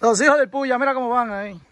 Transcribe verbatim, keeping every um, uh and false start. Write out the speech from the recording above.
Los hijos del Puya, mira cómo van ahí.